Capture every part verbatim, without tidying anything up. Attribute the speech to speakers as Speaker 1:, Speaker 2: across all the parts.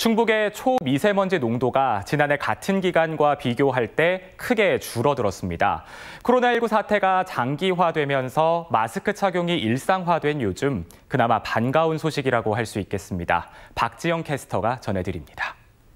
Speaker 1: 충북의 초미세먼지 농도가 지난해 같은 기간과 비교할 때 크게 줄어들었습니다. 코로나십구 사태가 장기화되면서 마스크 착용이 일상화된 요즘 그나마 반가운 소식이라고 할 수 있겠습니다. 박지영 캐스터가 전해드립니다.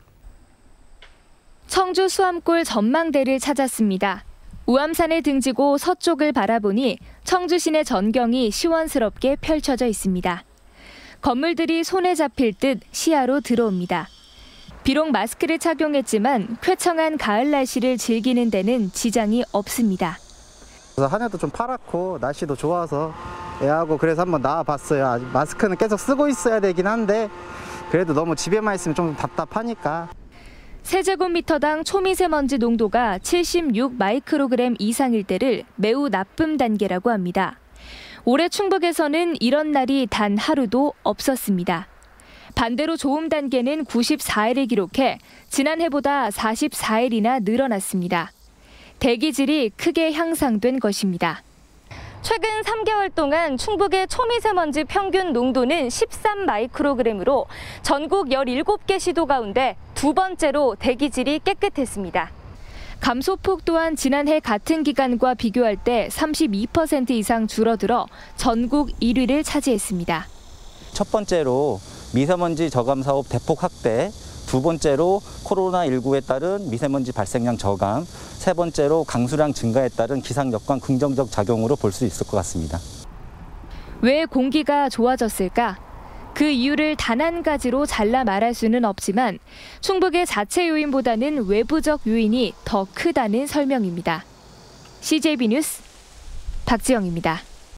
Speaker 2: 청주 수암골 전망대를 찾았습니다. 우암산에 등지고 서쪽을 바라보니 청주 시내 전경이 시원스럽게 펼쳐져 있습니다. 건물들이 손에 잡힐 듯 시야로 들어옵니다. 비록 마스크를 착용했지만 쾌청한 가을 날씨를 즐기는 데는 지장이 없습니다.
Speaker 3: 하늘도 좀 파랗고 날씨도 좋아서 애하고 그래서 한번 나와봤어요. 아직 마스크는 계속 쓰고 있어야 되긴 한데 그래도 너무 집에만 있으면 좀 답답하니까.
Speaker 2: 세제곱미터당 초미세먼지 농도가 칠십육 마이크로그램 이상일 때를 매우 나쁨 단계라고 합니다. 올해 충북에서는 이런 날이 단 하루도 없었습니다. 반대로 좋음 단계는 구십사 일을 기록해 지난해보다 사십사 일이나 늘어났습니다. 대기질이 크게 향상된 것입니다. 최근 삼 개월 동안 충북의 초미세먼지 평균 농도는 십삼 마이크로그램으로 전국 열일곱 개 시도 가운데 두 번째로 대기질이 깨끗했습니다. 감소폭 또한 지난해 같은 기간과 비교할 때 삼십이 퍼센트 이상 줄어들어 전국 일 위를 차지했습니다.
Speaker 4: 첫 번째로 미세먼지 저감 사업 대폭 확대, 두 번째로 코로나십구에 따른 미세먼지 발생량 저감, 세 번째로 강수량 증가에 따른 기상 여건 긍정적 작용으로 볼 수 있을 것 같습니다.
Speaker 2: 왜 공기가 좋아졌을까? 그 이유를 단 한 가지로 잘라 말할 수는 없지만 충북의 자체 요인보다는 외부적 요인이 더 크다는 설명입니다. 씨제이비 뉴스 박지영입니다.